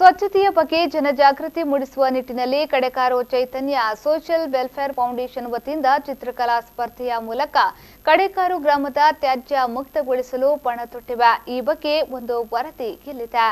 ಸ್ವಚ್ಛತೆಯ ಬಗ್ಗೆ ಜನಜಾಗೃತಿ ಮೂಡಿಸುವ ನಿಟ್ಟಿನಲ್ಲಿ Kadekaru Chaitanya social welfare foundation ವತಿಯಿಂದ ಚಿತ್ರಕಲಾ ಸ್ಪರ್ಧೆಯ ಮೂಲಕ ಕಡೆಕಾರು ಗ್ರಾಮದ ತ್ಯಾಜ್ಯ ಮುಕ್ತಗೊಳಿಸಲು ಪಣ ತೊಟ್ಟಿವೆ. ಈ ಬಗ್ಗೆ ಒಂದು ವರದಿ ಇಲ್ಲಿದೆ.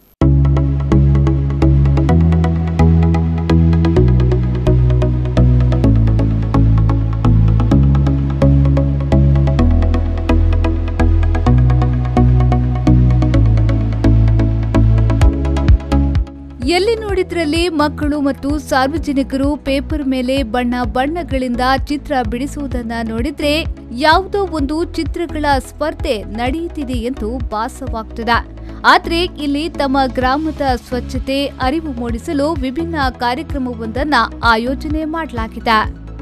ಎಲ್ಲಿ ನೋಡಿದ್ರಲ್ಲಿ ಮಕ್ಕಳು ಮತ್ತು ಸಾರ್ವಜನಿಕರು ಪೇಪರ್ ಮೇಲೆ ಬಣ್ಣ ಬಣ್ಣಗಳಿಂದ ಚಿತ್ರ ಬಿಡಿಸುವುದನ್ನ ನೋಡಿದ್ರೆ ಯಾವುದೋ ಒಂದು ಚಿತ್ರಗಳ ಸ್ಪರ್ಧೆ ನಡೆಯುತ್ತಿದೆ ಎಂದು ಭಾಸವಾಗ್ತದೆ. ಆದ್ರೆ ಇಲ್ಲಿ ತಮ್ಮ ಗ್ರಾಮದ ಸ್ವಚ್ಛತೆ ಅರಿವು ಮೂಡಿಸಲು ವಿಭಿನ್ನ ಕಾರ್ಯಕ್ರಮವೊಂದನ್ನ ಆಯೋಜನೆ ಮಾಡಲಾಗಿದೆ.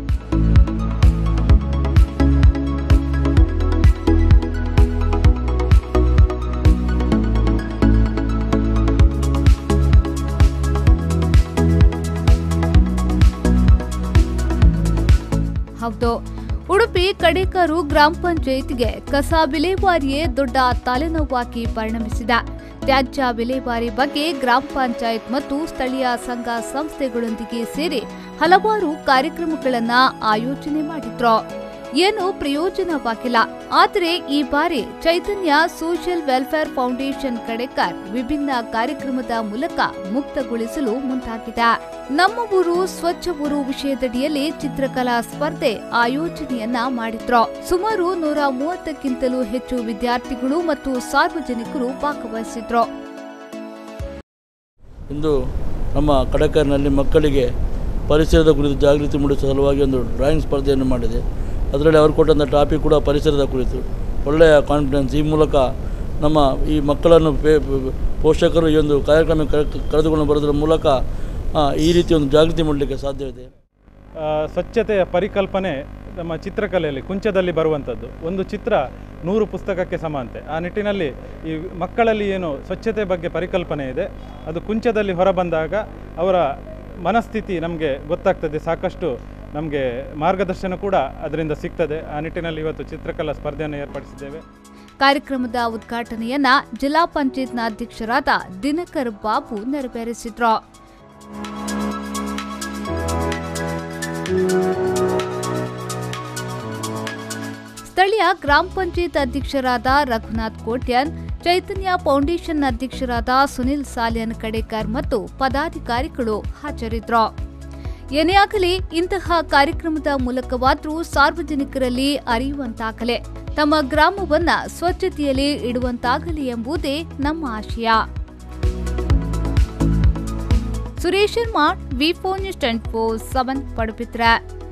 ಹೌದು, ಉಡುಪಿ ಕಡೆಕಾರು ಗ್ರಾಮ ಪಂಚಾಯತ್ಗೆ ಕಸ ವಿಲೇವಾರಿಯೇ ದೊಡ್ಡ ತಲೆನೋವಾಗಿ ಪರಿಣಮಿಸಿದೆ. ತ್ಯಾಜ್ಯ ವಿಲೇವಾರಿ ಬಗ್ಗೆ ಗ್ರಾಮ ಪಂಚಾಯತ್ ಮತ್ತು ಸ್ಥಳೀಯ ಸಂಘ ಸಂಸ್ಥೆಗಳೊಂದಿಗೆ ಸೇರಿ ಹಲವಾರು ಕಾರ್ಯಕ್ರಮಗಳನ್ನು ಆಯೋಜನೆ ಮಾಡಿದ್ರು. ಏನು ಪ್ರಯೋಜನವಾಗಿಲ್ಲ. ಆದರೆ ಈ ಬಾರಿ Chaitanya social welfare foundation Kadekar ವಿಭಿನ್ನ ಕಾರ್ಯಕ್ರಮದ ಮೂಲಕ ಮುಕ್ತಗೊಳಿಸಲು ಮುಂದಾಗಿದೆ. ನಮ್ಮ ಊರು ಸ್ವಚ್ಛ ಊರು ವಿಷಯದಡಿಯಲ್ಲಿ ಚಿತ್ರಕಲಾ ಸ್ಪರ್ಧೆ ಆಯೋಜನೆಯನ್ನ ಮಾಡಿದ್ರು. ಸುಮಾರು 130ಕ್ಕಿಂತಲೂ ಹೆಚ್ಚು ವಿದ್ಯಾರ್ಥಿಗಳು ಮತ್ತು ಸಾರ್ವಜನಿಕರು ಭಾಗವಹಿಸಿದ್ರು. ಇಂದು ನಮ್ಮ ಕಡೆಕಾರಿನಲ್ಲಿ ಮಕ್ಕಳಿಗೆ ಪರಿಸರದ ಕುರಿತು ಜಾಗೃತಿ ಮೂಡಿಸುವ ಸಲುವಾಗಿ ಒಂದು ಡ್ರಾಯಿಂಗ್ ಸ್ಪರ್ಧೆಯನ್ನು ಮಾಡಿದೆ. ಅದರಲ್ಲಿ ಅವರು ಕೊಟ್ಟಂಥ ಟಾಪಿಕ್ ಕೂಡ ಪರಿಸರದ ಕುರಿತು ಒಳ್ಳೆಯ ಕಾನ್ಫಿಡೆನ್ಸ್. ಈ ಮೂಲಕ ನಮ್ಮ ಈ ಮಕ್ಕಳನ್ನು ಪೋಷಕರು ಈ ಒಂದು ಕಾರ್ಯಕ್ರಮ ಕರೆದುಕೊಂಡು ಬರೋದ್ರ ಮೂಲಕ ಈ ರೀತಿ ಒಂದು ಜಾಗೃತಿ ಮೂಡಲಿಕ್ಕೆ ಸಾಧ್ಯವಿದೆ. ಸ್ವಚ್ಛತೆಯ ಪರಿಕಲ್ಪನೆ ನಮ್ಮ ಚಿತ್ರಕಲೆಯಲ್ಲಿ ಕುಂಚದಲ್ಲಿ ಬರುವಂಥದ್ದು. ಒಂದು ಚಿತ್ರ 100 ಪುಸ್ತಕಕ್ಕೆ ಸಮ ಅಂತೆ. ಆ ನಿಟ್ಟಿನಲ್ಲಿ ಈ ಮಕ್ಕಳಲ್ಲಿ ಏನು ಸ್ವಚ್ಛತೆ ಬಗ್ಗೆ ಪರಿಕಲ್ಪನೆ ಇದೆ ಅದು ಕುಂಚದಲ್ಲಿ ಹೊರಬಂದಾಗ ಅವರ ಮನಸ್ಥಿತಿ ನಮಗೆ ಗೊತ್ತಾಗ್ತದೆ. ಸಾಕಷ್ಟು ನಮಗೆ ಮಾರ್ಗದರ್ಶನ ಕೂಡ ಅದರಿಂದ ಸಿಗ್ತದೆ. ಆ ನಿಟ್ಟಿನಲ್ಲಿ ಇವತ್ತು ಚಿತ್ರಕಲಾ ಸ್ಪರ್ಧೆಯನ್ನು ಏರ್ಪಡಿಸಿದ್ದೇವೆ. ಕಾರ್ಯಕ್ರಮದ ಉದ್ಘಾಟನೆಯನ್ನ ಜಿಲ್ಲಾ ಪಂಚಾಯತ್ನ ಅಧ್ಯಕ್ಷರಾದ ದಿನಕರ್ ಬಾಬು ನೆರವೇರಿಸಿದ್ರು. ಸ್ಥಳೀಯ ಗ್ರಾಮ ಪಂಚಾಯತ್ ಅಧ್ಯಕ್ಷರಾದ ರಘುನಾಥ್ ಕೋಟ್ಯನ್, ಚೈತನ್ಯ ಫೌಂಡೇಶನ್ ಅಧ್ಯಕ್ಷರಾದ ಸುನಿಲ್ ಸಾಲ್ಯನ್ ಕಡೆಕಾರ್ ಮತ್ತು ಪದಾಧಿಕಾರಿಗಳು ಹಾಜರಿದ್ದರು. ಏನೇ ಆಗಲಿ ಇಂತಹ ಕಾರ್ಯಕ್ರಮದ ಮೂಲಕವಾದರೂ ಸಾರ್ವಜನಿಕರಲ್ಲಿ ಅರಿಯುವಂತಾಗಲಿ, ತಮ್ಮ ಗ್ರಾಮವನ್ನ ಸ್ವಚ್ಛತೆಯಲ್ಲಿ ಇಡುವಂತಾಗಲಿ ಎಂಬುದೇ ನಮ್ಮ ಆಶಯ. ಸುರೇಶ್ ಶರ್ಮಾ, ವಿ4 ನ್ಯೂಸ್ 24/7 ಪಡುಬಿದ್ರೆ.